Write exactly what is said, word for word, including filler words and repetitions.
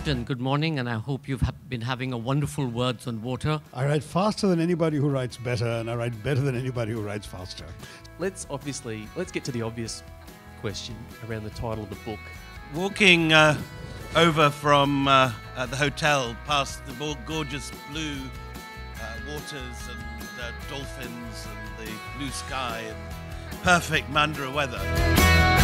and good morning, and I hope you've ha- been having a wonderful Words on Water. I write faster than anybody who writes better, and I write better than anybody who writes faster. Let's obviously, let's get to the obvious question around the title of the book. Walking uh, over from uh, uh, the hotel past the more gorgeous blue uh, waters and uh, dolphins and the blue sky and perfect Mandurah weather.